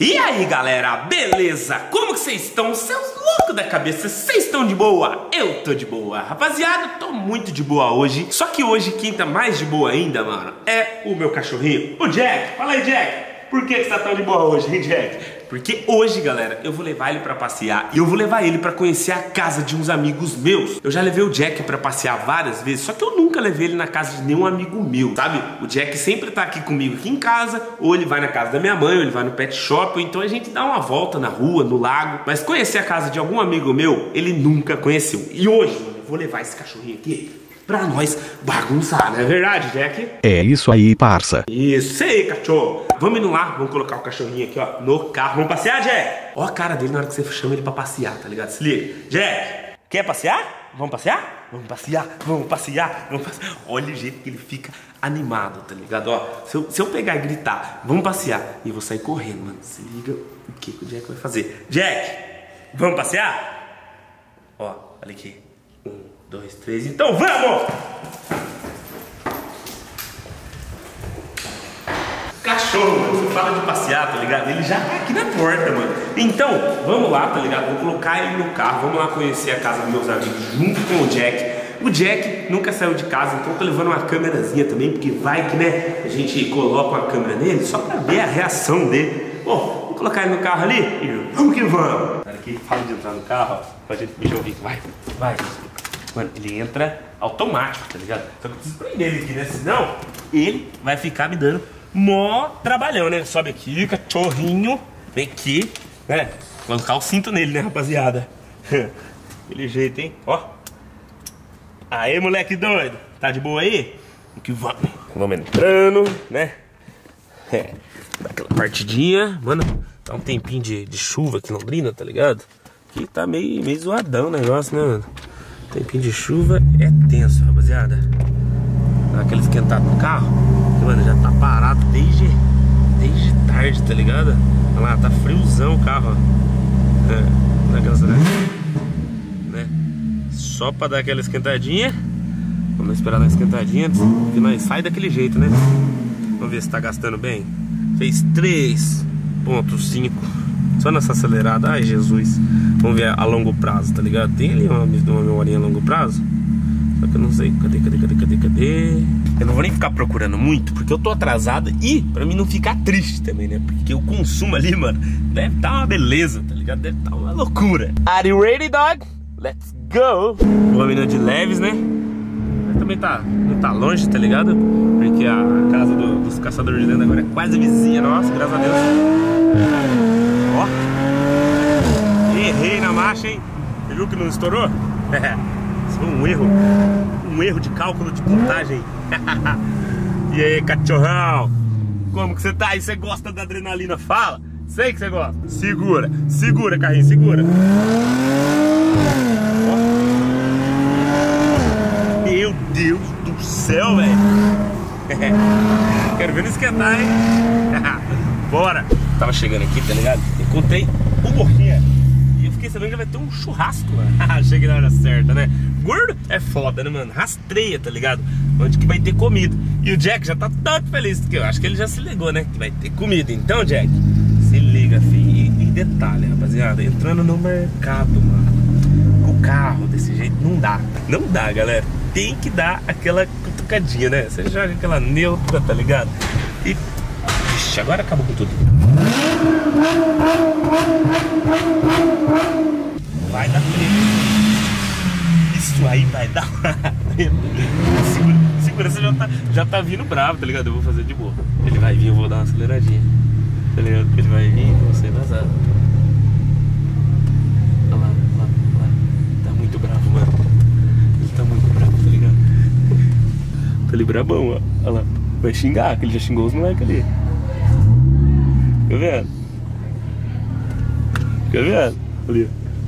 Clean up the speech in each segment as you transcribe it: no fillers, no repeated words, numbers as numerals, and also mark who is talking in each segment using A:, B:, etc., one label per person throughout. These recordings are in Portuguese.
A: E aí galera, beleza? Como que vocês estão? Seus loucos da cabeça, vocês estão de boa? Eu tô de boa. Rapaziada, tô muito de boa hoje. Só que hoje quem tá mais de boa ainda, mano, é o meu cachorrinho, o Jack. Fala aí, Jack. Por que você tá tão de boa hoje, hein, Jack? Porque hoje, galera, eu vou levar ele pra passear e eu vou levar ele pra conhecer a casa de uns amigos meus. Eu já levei o Jack pra passear várias vezes, só que eu nunca levei ele na casa de nenhum amigo meu, sabe? O Jack sempre tá aqui comigo aqui em casa, ou ele vai na casa da minha mãe, ou ele vai no pet shop, ou então a gente dá uma volta na rua, no lago. Mas conhecer a casa de algum amigo meu, ele nunca conheceu. E hoje, mano, eu vou levar esse cachorrinho aqui pra nós bagunçar, não é verdade, Jack?
B: É isso aí, parça.
A: Isso aí, cachorro. Vamos indo lá, vamos colocar o cachorrinho aqui, ó, no carro. Vamos passear, Jack? Ó a cara dele na hora que você chama ele pra passear, tá ligado? Se liga. Jack, quer passear? Vamos passear? Vamos passear, vamos passear, vamos passear. Olha o jeito que ele fica animado, tá ligado? Ó, se eu pegar e gritar, vamos passear, e eu vou sair correndo, mano. Se liga o que o Jack vai fazer. Jack, vamos passear? Ó, olha aqui. 1, 2, 3, então vamos! Cachorro, mano, você fala de passear, tá ligado? Ele já tá aqui na porta, mano. Então, vamos lá, tá ligado? Vou colocar ele no carro, vamos lá conhecer a casa dos meus amigos junto com o Jack. O Jack nunca saiu de casa, então tô levando uma câmerazinha também, porque vai que, né, a gente coloca uma câmera nele só pra ver a reação dele. Bom, vou colocar ele no carro ali e vamos que vamos. Cara, aqui fala de entrar no carro, ó, pra gente mexer o vídeo. Vai, vai. Mano, ele entra automático, tá ligado? Só que eu preciso prender ele aqui, né? Senão, ele vai ficar me dando mó trabalhão, né? Sobe aqui, cachorrinho. Vem aqui, né? Colocar o cinto nele, né, rapaziada? Aquele jeito, hein? Ó. Aê, moleque doido. Tá de boa aí? Que vamos. Vamos entrando, né? É. Dá aquela partidinha. Mano, tá um tempinho de chuva aqui em Londrina, tá ligado? Aqui tá meio zoadão o negócio, né, mano? Tempinho de chuva é tenso, rapaziada. Dá aquele esquentado no carro. Que, mano, já tá parado desde tarde, tá ligado? Olha lá, tá friozão o carro, ó. É, dá aquela, né? Só pra dar aquela esquentadinha. Vamos esperar dar uma esquentadinha, que nós sai daquele jeito, né? Vamos ver se tá gastando bem. Fez 3.5 só nessa acelerada. Ai, Jesus. Vamos ver a longo prazo, tá ligado? Tem ali uma memória a longo prazo. Só que eu não sei. Cadê? Eu não vou nem ficar procurando muito, porque eu tô atrasado. E pra mim não ficar triste também, né? Porque o consumo ali, mano, deve tá uma beleza, tá ligado? Deve tá uma loucura. Are you ready, dog? Let's go! Vou menina de leves, né? Mas também não tá longe, tá ligado? Porque a casa dos caçadores de lenda agora é quase vizinha nossa, graças a Deus. Ó, errei na marcha, hein? Você viu que não estourou? Isso foi um erro de cálculo de contagem. E aí, cachorrão? Como que você tá aí? Você gosta da adrenalina? Fala! Sei que você gosta. Segura, carrinho, segura. Ó. Meu Deus do céu, velho. Quero ver não esquentar, hein? Bora! Tava chegando aqui, tá ligado? Encontrei um Boquinha. E eu fiquei sabendo que vai ter um churrasco, mano. Cheguei na hora certa, né? Gordo é foda, né, mano? Rastreia, tá ligado? Onde que vai ter comida. E o Jack já tá tanto feliz, que eu acho que ele já se ligou, né? Que vai ter comida. Então, Jack, se liga, filho. E detalhe, rapaziada, entrando no mercado, mano, com o carro desse jeito, não dá. Não dá, galera. Tem que dar aquela cutucadinha, né? Você joga aquela neutra, tá ligado? E... Ixi, agora acabou com tudo. Vai dar treta. Isso aí vai dar treta. Segurança já tá vindo bravo, tá ligado? Eu vou fazer de boa. Ele vai vir, eu vou dar uma aceleradinha. Tá ligado? Ele vai vir e vou sair vazado. Olha lá. Tá muito bravo, mano. Ele tá muito bravo, tá ligado? Tá ali brabão, ó. Olha lá. Vai xingar, que ele já xingou os moleques ali. Fica vendo? Fica vendo? Ali.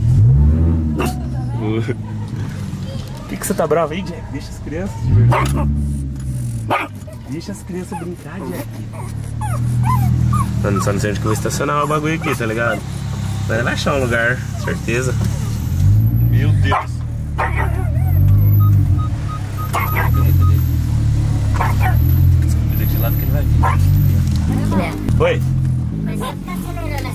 A: Por que você tá bravo aí, Jack? Deixa as crianças de verdade. Deixa as crianças brincar, Jack. Mano, só não sei onde que eu vou estacionar o bagulho aqui, tá ligado? Mas vai achar um lugar, certeza. Meu Deus. Escondida de lado que ele vai vir. Oi.
C: Mas ele tá acelerando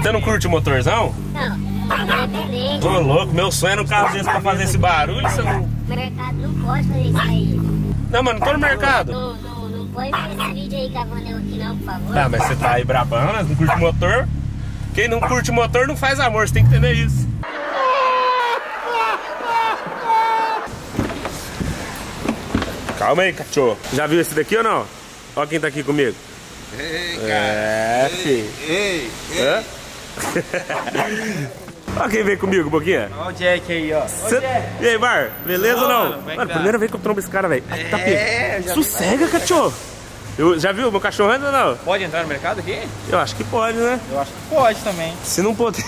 A: Você não curte o motorzão?
B: Não, independente.
A: Tô louco, meu sonho era um carro desse pra fazer esse barulho. Você não...
B: O mercado não pode fazer isso aí.
A: Não, mano, não tô no mercado.
B: Não põe esse vídeo aí gravando eu aqui não, por favor.
A: Tá, mas você tá aí brabão, né? Não curte motor. Quem não curte motor não faz amor, você tem que entender isso. Calma aí, cachorro. Já viu esse daqui ou não? Olha quem tá aqui comigo.
C: Ei, cara.
A: É, filho.
C: Ei.
A: Hã? Olha quem veio comigo, Boquinha.
C: Olha o Jack aí, ó.
A: E aí, Bar? Beleza ou não?
C: Mano,
A: Mano, primeira vez que eu trombo esse cara, velho. Tá
C: já
A: sossega, cachorro. Já viu meu cachorro ainda ou não?
C: Pode entrar no mercado aqui?
A: Eu acho que pode, né?
C: Eu acho que pode também.
A: Se não puder...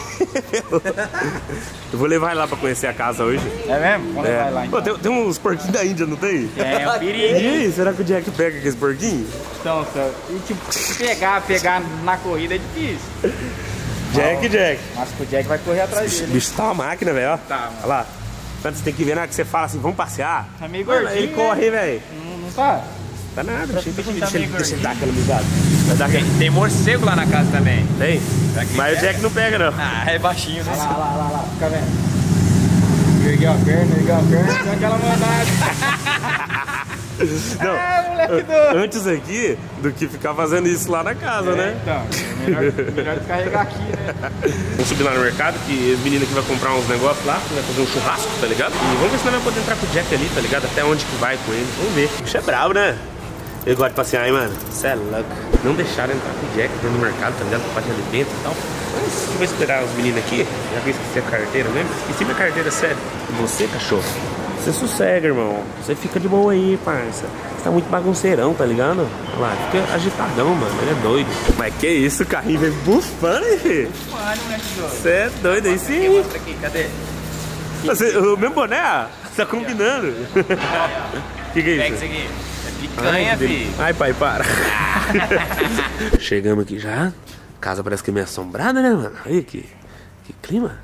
A: Eu vou levar ele lá pra conhecer a casa hoje.
C: É mesmo? Vamos levar lá
A: Pô,
C: então.
A: tem uns porquinhos da Índia, não tem?
C: É um perigo.
A: E aí, será que o Jack pega aqueles porquinhos?
C: Então, e tipo, se pegar na corrida é difícil.
A: Jack.
C: Mas que o Jack vai correr atrás
A: O
C: dele.
A: bicho tá uma máquina, velho, ó.
C: Tá, mano.
A: Olha lá. Quando você tem que ver, né? Que você fala assim, vamos passear.
C: Tá meio
A: Mano,
C: gordinho,
A: ele corre, velho.
C: Não tá?
A: Tá nada,
C: Tá
A: deixa
C: meio
A: ele dar aquela amizade. Vai dar aquela...
C: Tem morcego lá na casa também.
A: Tem? Mas o Jack não pega, não.
C: Ah, é baixinho, né? Lá. Fica vendo. Ergueu a perna, deu aquela mandada.
A: Não,
C: moleque doido.
A: antes aqui do que ficar fazendo isso lá na casa, né?
C: Então, melhor descarregar aqui, né?
A: Vamos subir lá no mercado, que os meninos aqui vai comprar uns negócios lá, vai fazer um churrasco, tá ligado? E vamos ver se nós vamos poder entrar com o Jack ali, tá ligado? Até onde que vai com ele. Vamos ver. O bicho é bravo, né? Ele gosta de passear, hein, mano? Cê é louco. Não deixaram entrar com o Jack dentro do mercado, tá ligado? Por parte de alimento e tal. Mas eu vou esperar os meninos aqui. Já que eu esqueci a carteira, lembra? Esqueci minha carteira, sério. E você, cachorro? Você sossega, irmão. Você fica de boa aí, parça. Você tá muito bagunceirão, tá ligado? Olha lá, fica agitadão, mano. Ele é doido. Mas que isso, o carrinho vem bufando, hein, filho? Você é doido aí sim.
C: Mostra aqui, cadê?
A: O meu boné, você tá combinando. Que é isso?
C: Pega isso aqui. É picanha, filho.
A: Ai, pai, para. Chegamos aqui já. A casa parece que é meio assombrada, né, mano? Olha que clima.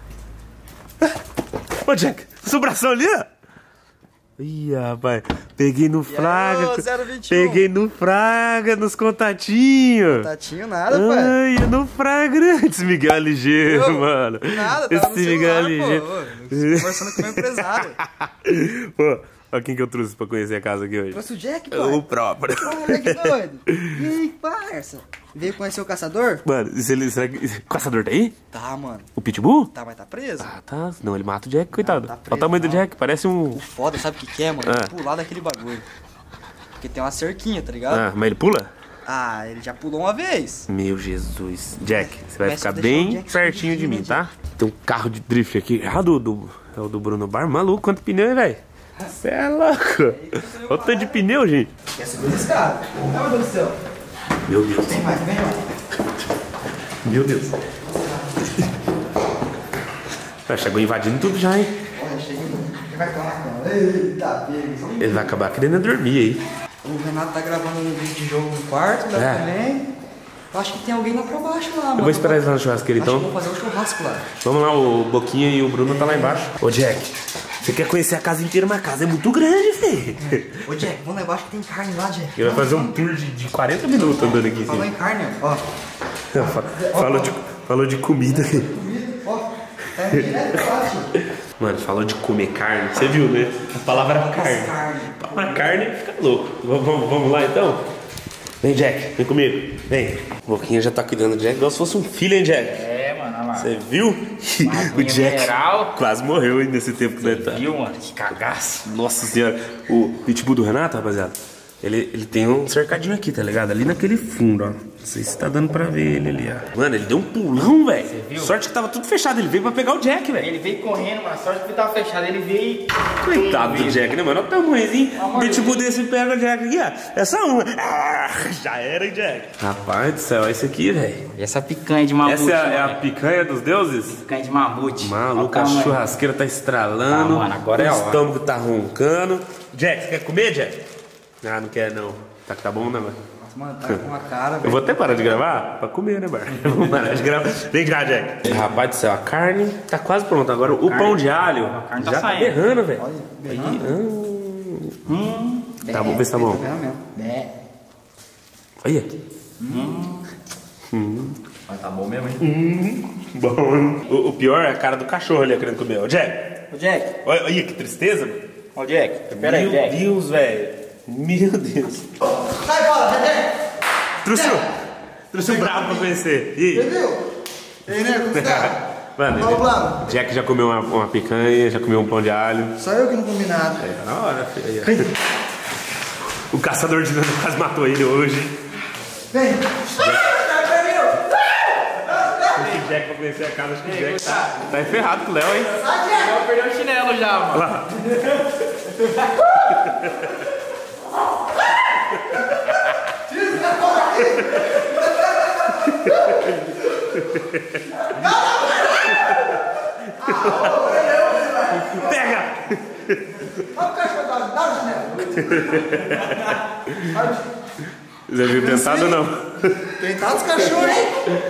A: Ô, Jack, assombração ali, ó. Ih, rapaz, peguei no Fraga.
D: 021.
A: Peguei no Fraga, nos contatinhos.
D: Contatinho nada, pai.
A: Ai, no Fraga. Esse Miguel é ligeiro,
D: Eu?
A: mano.
D: Nada, tava no
A: Esse Miguel é
D: celular,
A: ligeiro.
D: pô. Conversando com o meu empresário.
A: Pô, olha quem que eu trouxe pra conhecer a casa aqui hoje.
D: Trouxe o Jack, pai.
A: O próprio.
D: Pô, moleque doido. E aí, parça? Veio conhecer o caçador?
A: Mano, será que o caçador tá aí?
D: Tá, mano.
A: O Pitbull?
D: Tá, mas tá preso?
A: Ah, tá. Não, ele mata o Jack, coitado.
D: tá preso,
A: Olha o tamanho do
D: não.
A: Jack, parece um...
D: O foda, sabe o que é, mano?
A: Ah.
D: Pular daquele bagulho. Porque tem uma cerquinha, tá ligado?
A: Ah, mas ele pula?
D: Ah, ele já pulou uma vez.
A: Meu Jesus. Jack, você vai
D: Mas
A: ficar
D: deixa o
A: bem
D: Jack
A: pertinho de mim,
D: subir,
A: tá? Tem um carro de drift aqui. Ah, é o do Bruno Bar. Maluco, quanto pneu, hein, velho? Você é louco. Olha o tanto de pneu, gente.
D: Quer subir esse cara? Ai, meu Deus do céu.
A: Meu Deus.
D: Vem mais, vem mais.
A: Meu Deus. Chegou invadindo tudo já, hein?
D: Olha, chega. Ele vai ficar na cama. Eita, pega.
A: Ele vai acabar querendo dormir aí.
D: O Renato tá gravando um vídeo de jogo no quarto, lá também. Eu acho que tem alguém lá pra baixo lá, mano.
A: Eu vou esperar eles lá no churrasqueiro,
D: Acho que
A: então.
D: eu vou fazer um churrasco lá.
A: Vamos lá, o Boquinha e o Bruno tá lá embaixo. Ô, Jack, você quer conhecer a casa inteira, mas a casa é muito grande, filho.
D: Ô, Jack, vamos lá embaixo que tem carne lá, Jack.
A: Ele vai fazer um tour de 40 minutos andando aqui.
D: Falou
A: Assim.
D: em carne, ó.
A: Falou de comida.
D: Ó, tá indo direto pra lá, tio.
A: Mano, falou de comer carne. Você viu, né? A palavra era carne.
D: Carne.
A: A palavra carne fica louco. Vamos lá, então? Vem, Jack. Vem comigo. Vem. O Boquinha já tá cuidando do Jack igual se fosse um filho, hein, Jack?
C: É, mano, olha lá.
A: Você viu? O Jack
C: mineral.
A: quase morreu hein, nesse tempo que nós tá.
C: Viu, mano? Que cagaço.
A: Nossa senhora. O pitbull do Renato, rapaziada, ele tem um cercadinho aqui, tá ligado? Ali naquele fundo, ó. Não sei se tá dando pra ver ele ali, ó. Mano, ele deu um pulão, velho. Sorte que tava tudo fechado. Ele veio pra pegar o Jack, velho.
C: Ele veio correndo, mas sorte que tava fechado. Ele veio.
A: Coitado do Jack, né, mano? Olha o tamanhozinho. O pitbull desse pega o Jack aqui, ó. É só um. Ah, já era, hein, Jack? Rapaz do céu, esse aqui, velho.
C: E essa picanha de mamute.
A: Essa é a picanha dos deuses?
C: picanha de mamute.
A: Maluco, a churrasqueira tá estralando.
C: Ah, mano, agora é
A: o
C: a hora.
A: estômago tá roncando. Jack, você quer comer, Jack? Ah, não quer não. Tá bom, né, mano?
D: Nossa, mano, tá com uma cara,
A: Eu
D: velho.
A: vou até parar de gravar pra comer, né, Bar? Vou parar de gravar. Vem cá, Jack. Rapaz do céu, a carne tá quase pronta. Agora o pão de alho
C: carne tá
A: já tá
C: saindo.
A: berrando, velho.
D: Olha,
A: Aí,
D: berrando.
A: Tá bom, vê se tá bom.
D: Tá vendo mesmo?
C: É.
A: Olha.
D: Mas tá bom mesmo, hein?
A: Bom. O pior é a cara do cachorro ali querendo comer. Ô, Jack.
D: Ô, Jack.
A: Olha que tristeza, mano.
D: Ô, Jack. Pera aí, Jack.
A: Meu Deus, velho. Meu Deus.
D: Sai fora, Jack.
A: Trouxe um bravo pra conhecer. E aí?
D: Entendeu? E aí, né? Como você tá?
A: Mano, Jack já comeu uma picanha, já comeu um pão de alho.
D: Só eu que não comi nada.
A: É, na hora, filho. O caçador de nana quase matou ele hoje.
D: Vem.
A: O Jack pra conhecer a casa, acho que o Jack tá ferrado com o Léo, hein?
C: Eu perdi o chinelo já, mano.
A: Lá. Pega! Já viu tentado ou não?
D: Tentado os cachorros, hein?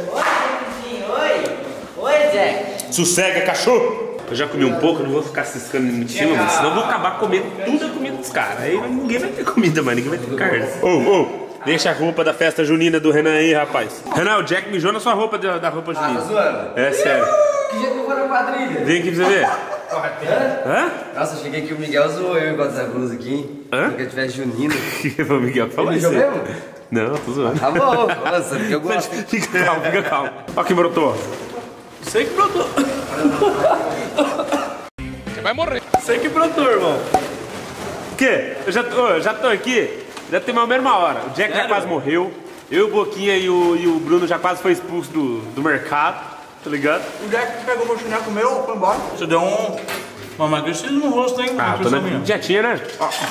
E: Oi, Jack.
A: Sossega, cachorro! Eu já comi um pouco, não vou ficar ciscando muito em cima, mano, senão eu vou acabar comendo tudo a comida dos caras. Aí ninguém vai ter comida, mano, ninguém vai ter carne. Deixa a roupa da festa junina do Renan aí, rapaz. Renan, o Jack mijou na sua roupa da roupa junina.
D: Tá zoando?
A: É sério.
D: Que jeito que eu vou na quadrilha?
A: Vem aqui pra você ver. Hã?
D: Nossa, eu cheguei aqui, o Miguel zoou eu com essa blusa aqui, hein?
A: Hã?
D: Porque eu tivesse junino.
A: Foi o Miguel que falou
D: Ele
A: isso.
D: mijou mesmo?
A: Não, tô zoando.
D: Tá bom, nossa, porque eu gosto.
A: Fica calmo. Ó quem brotou.
C: Sei que brotou.
A: Você vai morrer.
C: Sei que brotou, irmão.
A: O quê? Eu já tô aqui, já tem mais ou menos uma hora. O Jack já quase morreu. Eu, o Boquinha e o Bruno já quase foi expulso do mercado, tá ligado?
C: O Jack pegou meu chinelo, comeu, foi embora. Você deu uma emagrecida no rosto, hein?
A: Ah, tô na dietinha, né?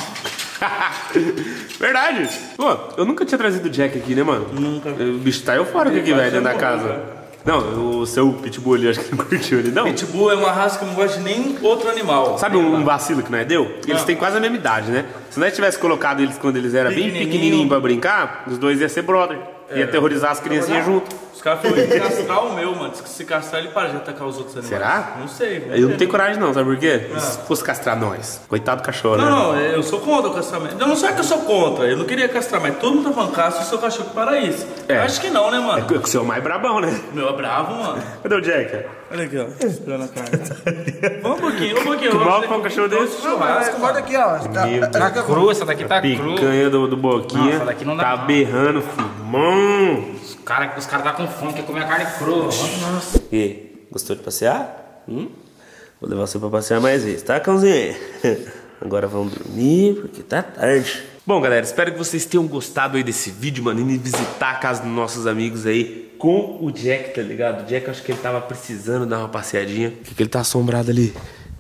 A: Verdade. Pô, eu nunca tinha trazido o Jack aqui, né, mano?
C: Nunca.
A: O bicho tá eufórico aqui, velho, dentro da casa. Não, o seu pitbull ali, acho que não curtiu ele, não.
C: Pitbull é uma raça que eu não gosto de nem outro animal.
A: Sabe um vacilo que nós deu? Eles têm quase a mesma idade, né? Se nós tivesse colocado eles quando eles eram bem pequenininhos pra brincar, os dois iam ser brother. Ia aterrorizar as criancinhas junto.
C: Os caras foram castrar o meu, mano. Diz que se castrar ele para de atacar os outros animais.
A: Será?
C: Não sei.
A: Eu não tenho coragem não, sabe por quê? Se fosse castrar nós. Coitado do cachorro, né?
C: Não, eu sou contra o castramento. Eu não sei que eu sou contra. Eu não queria castrar, mas todo mundo tá falando castra o seu cachorro para isso.
A: É.
C: Acho que não, né, mano?
A: É que o seu é o mais brabão, né?
C: O meu é bravo, mano.
A: Cadê o Jack?
C: Olha aqui, ó. Esperando a carne. Vamos um pouquinho.
A: Tu mal pra um cachorro desse?
C: Churrasco.
D: Bota aqui, ó.
E: Tá cru, essa daqui tá cru.
A: Picanha do Boquinha.
E: Nossa, daqui não dá
A: tá
E: não.
A: berrando, filho.
E: Os caras tá com fome, quer comer a carne crua. Nossa.
A: E aí, gostou de passear? Vou levar você pra passear mais vezes, tá, cãozinho? Agora vamos dormir, porque tá tarde. Bom, galera, espero que vocês tenham gostado aí desse vídeo, mano. Indo visitar a casa dos nossos amigos aí com o Jack, tá ligado? O Jack, acho que ele tava precisando dar uma passeadinha. Por que ele tá assombrado ali?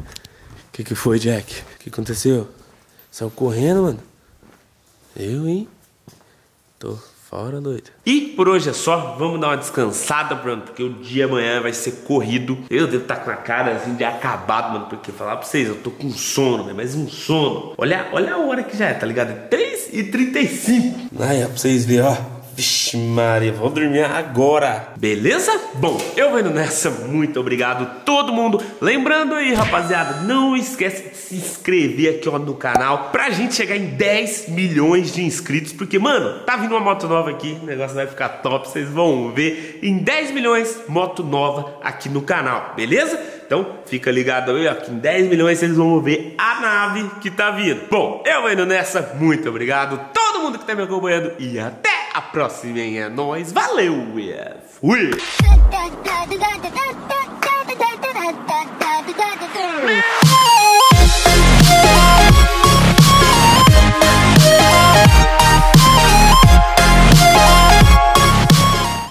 A: O que foi, Jack? O que aconteceu? Saiu correndo, mano? Eu, hein? Tô fora, doido. E por hoje é só. Vamos dar uma descansada, pronto, porque o dia amanhã vai ser corrido. Eu devo estar com a cara assim de acabado, mano, porque falar pra vocês, eu tô com sono, né? Mas um sono. Olha a hora que já é, tá ligado? É 3h35. Ai, é pra vocês verem, ó. Vixe Maria, vou dormir agora. Beleza? Bom, eu vou indo nessa. Muito obrigado todo mundo. Lembrando aí, rapaziada, não esquece de se inscrever aqui, ó, no canal pra gente chegar em 10 milhões de inscritos. Porque, mano, tá vindo uma moto nova aqui. O negócio vai ficar top, vocês vão ver. Em 10 milhões, moto nova aqui no canal, beleza? Então, fica ligado aí, ó, que em 10 milhões vocês vão ver a nave que tá vindo. Bom, eu vou indo nessa. Muito obrigado todo mundo que tá me acompanhando. E até a próxima, hein? É nóis. Valeu, fui!
B: Da da da da da da da da da da da da da da.